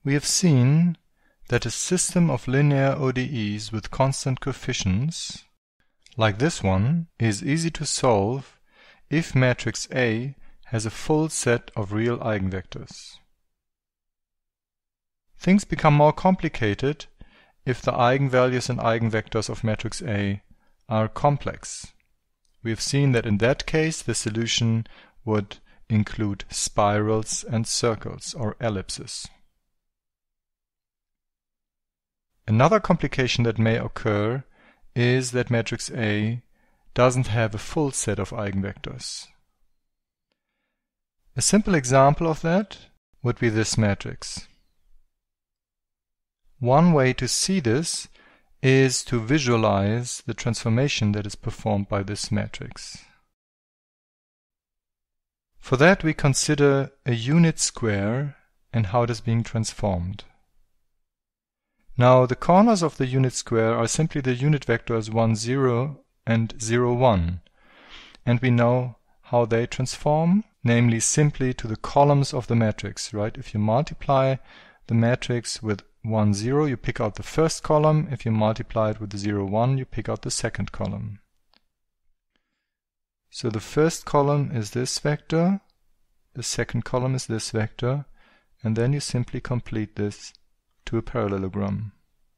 We have seen that a system of linear ODEs with constant coefficients, like this one, is easy to solve if matrix A has a full set of real eigenvectors. Things become more complicated if the eigenvalues and eigenvectors of matrix A are complex. We have seen that in that case the solution would include spirals and circles or ellipses. Another complication that may occur is that matrix A doesn't have a full set of eigenvectors. A simple example of that would be this matrix. One way to see this is to visualize the transformation that is performed by this matrix. For that we consider a unit square and how it is being transformed. Now the corners of the unit square are simply the unit vectors 1, 0 and 0, 1, and we know how they transform, namely simply to the columns of the matrix, right? If you multiply the matrix with 1, 0, you pick out the first column. If you multiply it with 0, 1, you pick out the second column. So the first column is this vector, the second column is this vector, and then you simply complete this to a parallelogram.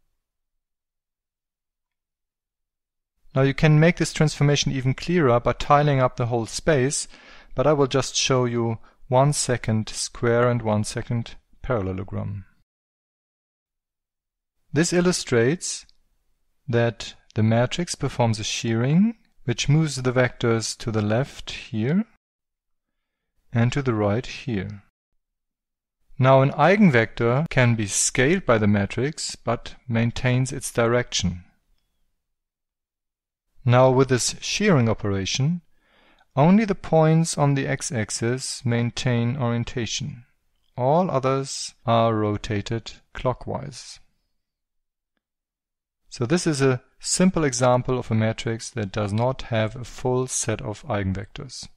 Now you can make this transformation even clearer by tiling up the whole space, but I will just show you 1 second square and 1 second parallelogram. This illustrates that the matrix performs a shearing, which moves the vectors to the left here and to the right here. Now an eigenvector can be scaled by the matrix, but maintains its direction. Now with this shearing operation, only the points on the x-axis maintain orientation. All others are rotated clockwise. So this is a simple example of a matrix that does not have a full set of eigenvectors.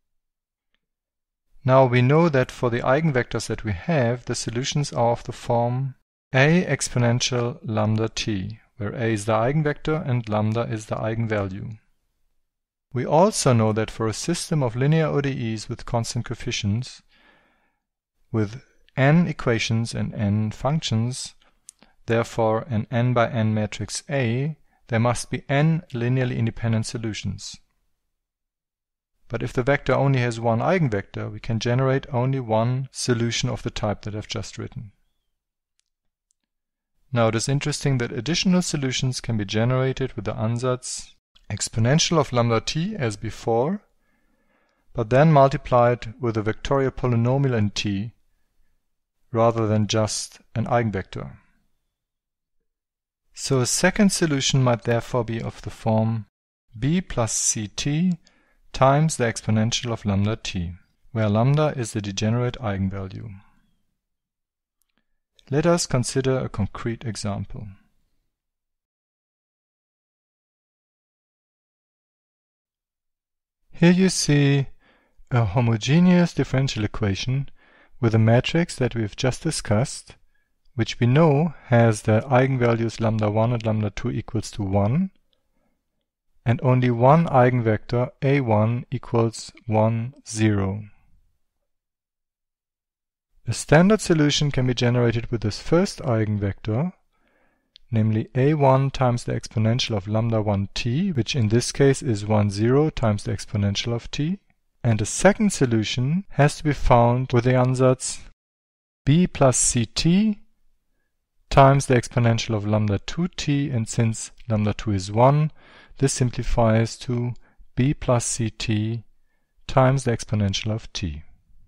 Now we know that for the eigenvectors that we have, the solutions are of the form A exponential lambda t, where A is the eigenvector and lambda is the eigenvalue. We also know that for a system of linear ODEs with constant coefficients, with n equations and n functions, therefore an n by n matrix A, there must be n linearly independent solutions. But if the vector only has one eigenvector, we can generate only one solution of the type that I've just written. Now it is interesting that additional solutions can be generated with the ansatz exponential of lambda t as before, but then multiplied with a vectorial polynomial in t rather than just an eigenvector. So a second solution might therefore be of the form b plus ct times the exponential of lambda t, where lambda is the degenerate eigenvalue. Let us consider a concrete example. Here you see a homogeneous differential equation with a matrix that we have just discussed, which we know has the eigenvalues lambda 1 and lambda 2 equals to 1, and only one eigenvector a1 equals 1, 0. A standard solution can be generated with this first eigenvector, namely a1 times the exponential of lambda 1 t, which in this case is 1, 0 times the exponential of t. And a second solution has to be found with the ansatz b plus ct times the exponential of lambda 2t, and since lambda 2 is 1, this simplifies to b plus ct times the exponential of t.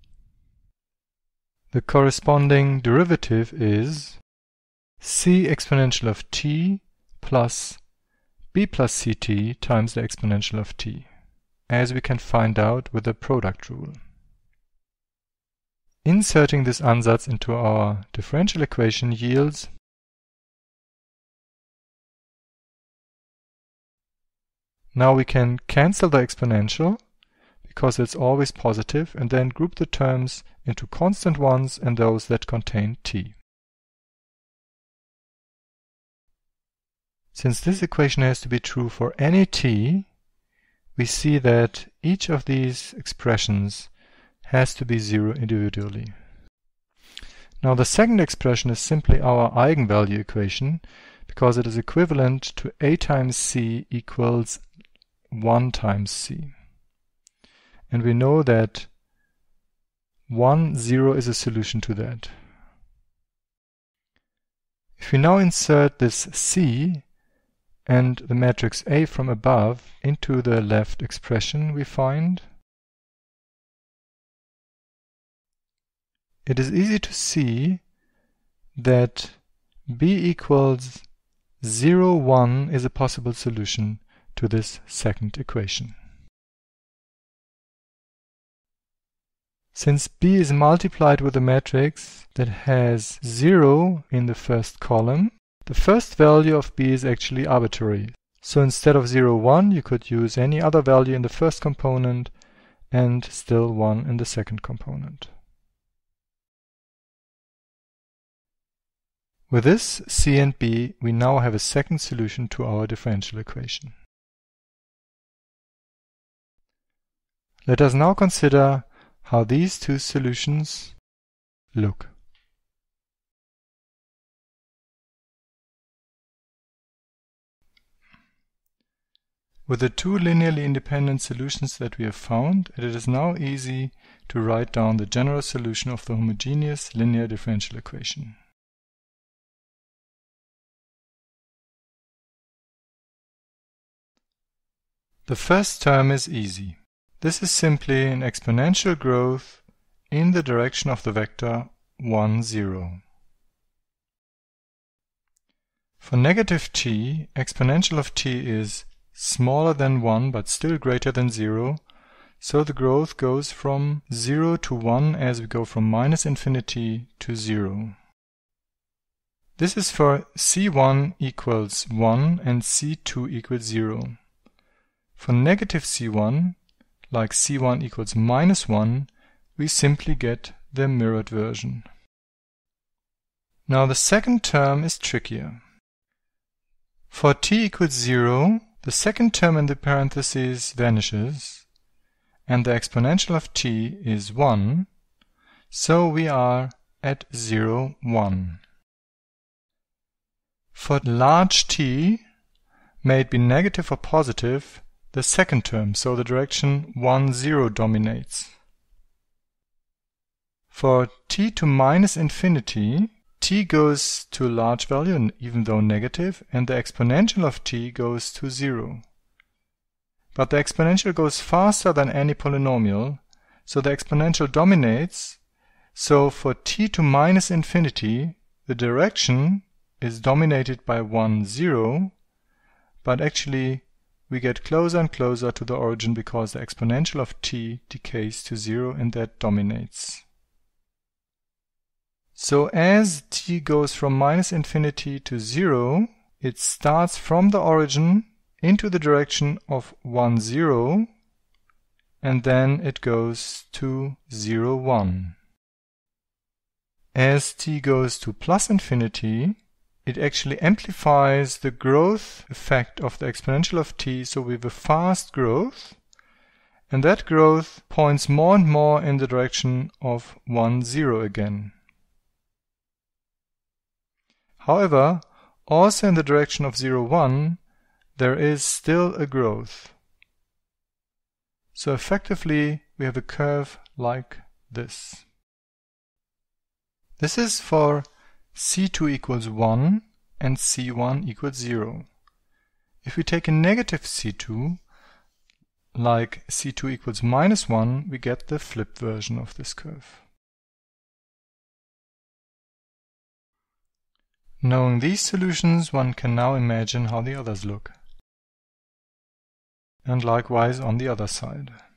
The corresponding derivative is c exponential of t plus b plus ct times the exponential of t, as we can find out with the product rule. Inserting this ansatz into our differential equation yields now we can cancel the exponential because it's always positive, and then group the terms into constant ones and those that contain t. Since this equation has to be true for any t, we see that each of these expressions has to be 0 individually. Now the second expression is simply our eigenvalue equation, because it is equivalent to a times c equals 1 times c. And we know that 1, 0 is a solution to that. If we now insert this c and the matrix A from above into the left expression, we find it is easy to see that B equals 0, 1 is a possible solution to this second equation. Since B is multiplied with a matrix that has 0 in the first column, the first value of B is actually arbitrary. So instead of 0, 1, you could use any other value in the first component and still 1 in the second component. With this C and B, we now have a second solution to our differential equation. Let us now consider how these two solutions look. With the two linearly independent solutions that we have found, it is now easy to write down the general solution of the homogeneous linear differential equation. The first term is easy. This is simply an exponential growth in the direction of the vector 1, 0. For negative t, exponential of t is smaller than 1 but still greater than 0, so the growth goes from 0 to 1 as we go from minus infinity to 0. This is for c1 equals 1 and c2 equals 0. For negative c1, like c1 equals minus 1, we simply get the mirrored version. Now the second term is trickier. For t equals 0, the second term in the parentheses vanishes, and the exponential of t is 1, so we are at 0, 1. For large t, may it be negative or positive, the second term, so the direction 1, 0 dominates. For t to minus infinity, t goes to a large value, even though negative, and the exponential of t goes to 0. But the exponential goes faster than any polynomial, so the exponential dominates. So for t to minus infinity, the direction is dominated by 1, 0, but actually we get closer and closer to the origin because the exponential of t decays to 0 and that dominates. So as t goes from minus infinity to 0, it starts from the origin into the direction of 1, 0, and then it goes to 0, 1. As t goes to plus infinity, it actually amplifies the growth effect of the exponential of t, so we have a fast growth, and that growth points more and more in the direction of 1, 0 again. However, also in the direction of 0, 1, there is still a growth. So effectively, we have a curve like this. This is for c2 equals 1 and c1 equals 0. If we take a negative c2, like c2 equals minus 1, we get the flipped version of this curve. Knowing these solutions, one can now imagine how the others look. And likewise on the other side.